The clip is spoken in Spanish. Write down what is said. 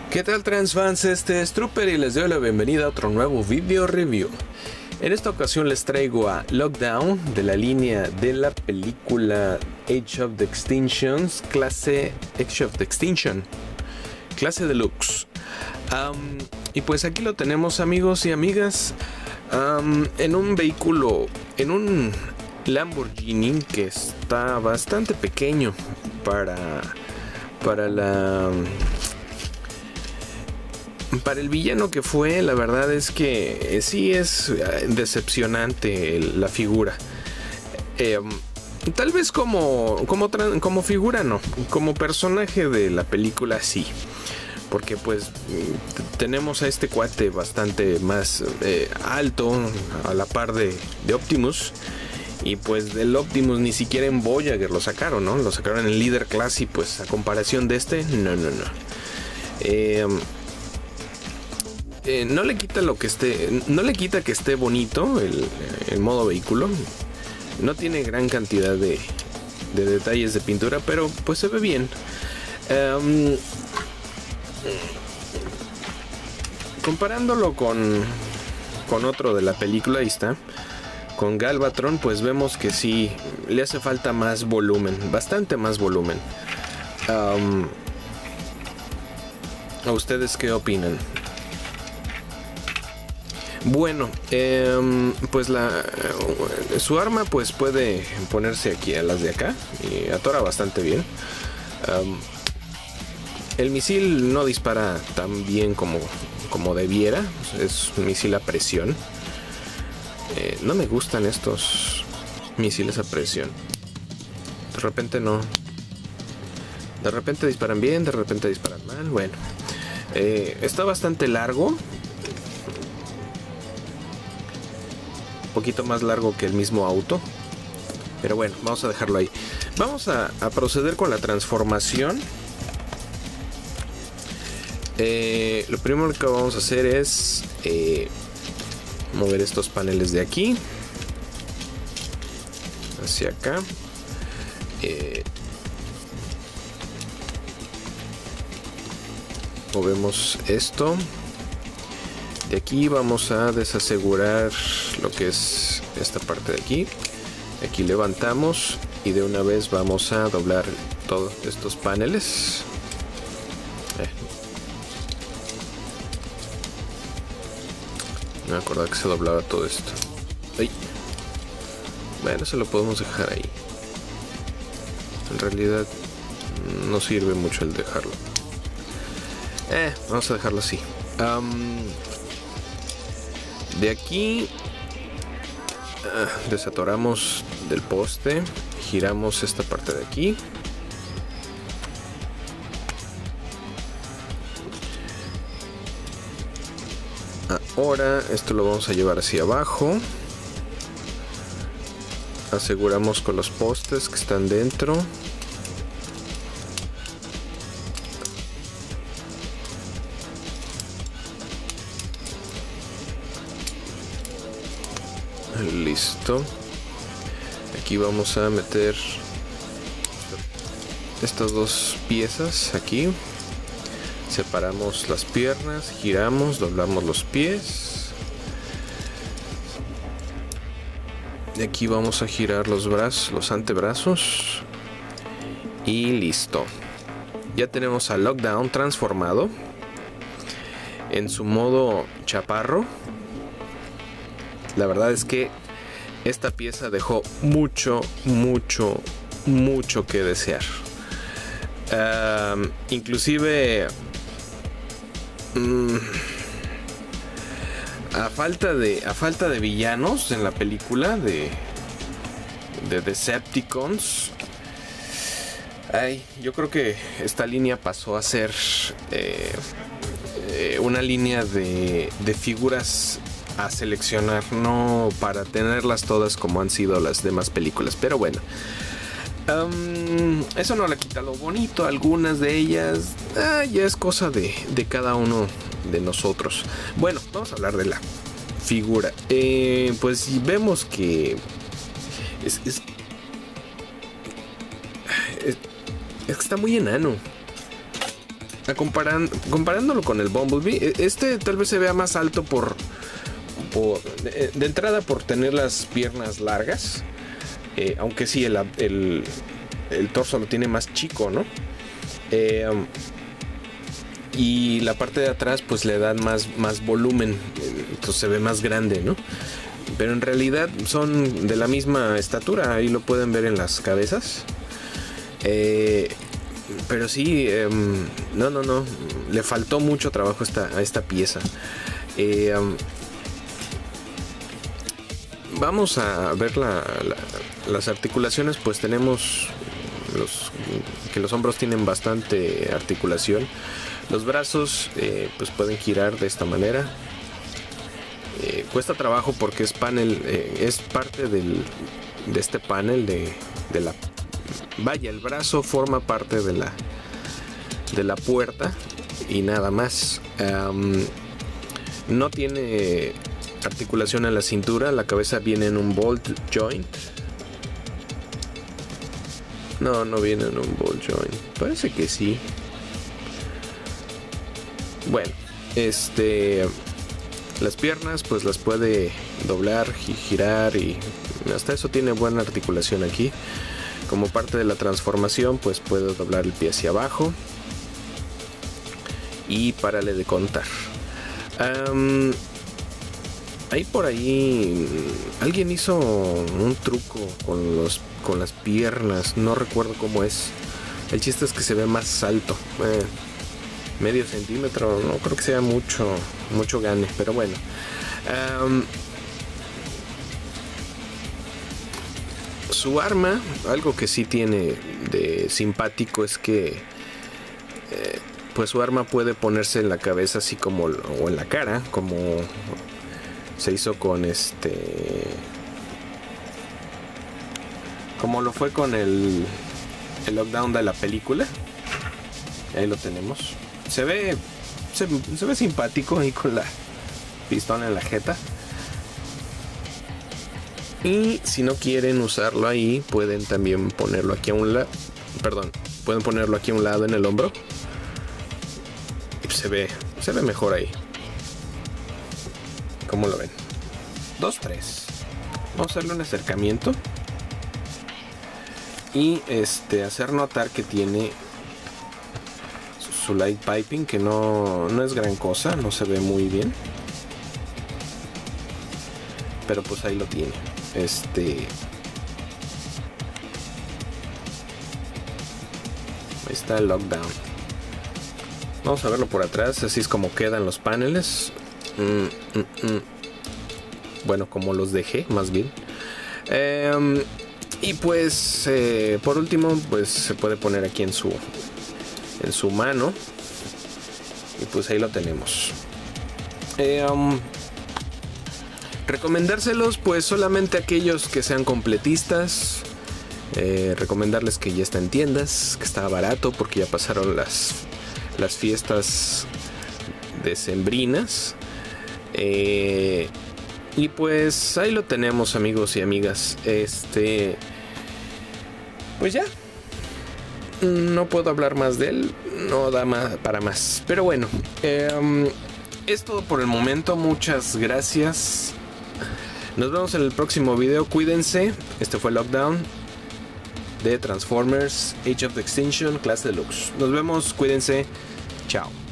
¿Qué tal transfans? Este es Trooper y les doy la bienvenida a otro nuevo video review. En esta ocasión les traigo a Lockdown de la línea de la película Age of the Extinctions, clase Age of the Extinction, clase deluxe. Y pues aquí lo tenemos, amigos y amigas, en un vehículo, en un Lamborghini que está bastante pequeño para el villano que fue. La verdad es que sí es decepcionante la figura. Tal vez como figura no, como personaje de la película sí, porque pues tenemos a este cuate bastante más alto, a la par de Optimus. Y pues del Optimus ni siquiera en Voyager lo sacaron, ¿no? Lo sacaron en el Leader Class y pues a comparación de este, no. No le quita no le quita que esté bonito el modo vehículo. No tiene gran cantidad de detalles de pintura, pero pues se ve bien. Comparándolo con otro de la película, ahí está, con Galvatron, pues vemos que sí le hace falta más volumen, bastante más volumen. ¿A ustedes qué opinan? Bueno, pues su arma pues puede ponerse aquí a las de acá y atora bastante bien. El misil no dispara tan bien como debiera, es un misil a presión. No me gustan estos misiles a presión. De repente no. De repente disparan bien, de repente disparan mal. Bueno, está bastante largo. Un poquito más largo que el mismo auto. Pero bueno, vamos a dejarlo ahí. Vamos a proceder con la transformación. Lo primero que vamos a hacer es mover estos paneles de aquí hacia acá. Movemos esto. De aquí vamos a desasegurar lo que es esta parte de aquí. Aquí levantamos y de una vez vamos a doblar todos estos paneles. No me acordaba que se doblaba todo esto. ¡Ay! Bueno, se lo podemos dejar ahí. En realidad no sirve mucho el dejarlo. Vamos a dejarlo así. De aquí desatoramos del poste, giramos esta parte de aquí. Ahora esto lo vamos a llevar hacia abajo. Aseguramos con los postes que están dentro. Listo. Aquí vamos a meter estas dos piezas aquí. Separamos las piernas, giramos, doblamos los pies. De aquí vamos a girar los brazos, los antebrazos. Y listo. Ya tenemos a Lockdown transformado en su modo chaparro. La verdad es que esta pieza dejó mucho que desear. Inclusive a falta de villanos en la película de Decepticons, yo creo que esta línea pasó a ser una línea de figuras a seleccionar, no para tenerlas todas como han sido las demás películas. Pero bueno, eso no le quita lo bonito. Algunas de ellas ya es cosa de cada uno de nosotros. Bueno, vamos a hablar de la figura. Pues vemos que es está muy enano. comparándolo con el Bumblebee, este tal vez se vea más alto de entrada por tener las piernas largas, aunque sí el torso lo tiene más chico, ¿no? Y la parte de atrás pues le dan más volumen, entonces se ve más grande, ¿no? Pero en realidad son de la misma estatura, ahí lo pueden ver en las cabezas. Pero sí, no, le faltó mucho trabajo a esta pieza. Vamos a ver las articulaciones. Pues tenemos que los hombros tienen bastante articulación. Los brazos pues pueden girar de esta manera. Cuesta trabajo porque es parte de este panel de la... Vaya, el brazo forma parte de la puerta y nada más. No tiene articulación en la cintura. La cabeza viene en un bolt joint. No viene en un bolt joint. Parece que sí. Bueno, las piernas pues las puede doblar y girar, y hasta eso tiene buena articulación aquí. Como parte de la transformación pues puedo doblar el pie hacia abajo y párale de contar. Ahí por ahí alguien hizo un truco con las piernas, no recuerdo cómo es. El chiste es que se ve más alto, medio centímetro, no creo que sea mucho gane, pero bueno. Su arma, algo que sí tiene de simpático es que pues su arma puede ponerse en la cabeza así como, o en la cara, como se hizo con como lo fue con el lockdown de la película. Ahí lo tenemos. Se ve simpático ahí con la pistola en la jeta. Y si no quieren usarlo ahí, pueden también ponerlo aquí a un lado. Perdón, pueden ponerlo aquí a un lado en el hombro. Y se ve mejor ahí. ¿Cómo lo ven? 2-3. Vamos a hacerle un acercamiento. Y hacer notar que tiene su light piping, que no es gran cosa, no se ve muy bien. Pero pues ahí lo tiene. Ahí está el lockdown. Vamos a verlo por atrás. Así es como quedan los paneles. Bueno, como los dejé, más bien. Y pues por último, pues se puede poner aquí en su mano. Y pues ahí lo tenemos. Recomendárselos pues solamente a aquellos que sean completistas. Recomendarles que ya está en tiendas, que está barato porque ya pasaron las fiestas decembrinas. Y pues ahí lo tenemos, amigos y amigas. Pues ya. No puedo hablar más de él. No da más para más. Pero bueno. Es todo por el momento. Muchas gracias. Nos vemos en el próximo video. Cuídense. Este fue Lockdown de Transformers Age of Extinction Clase Deluxe. Nos vemos. Cuídense. Chao.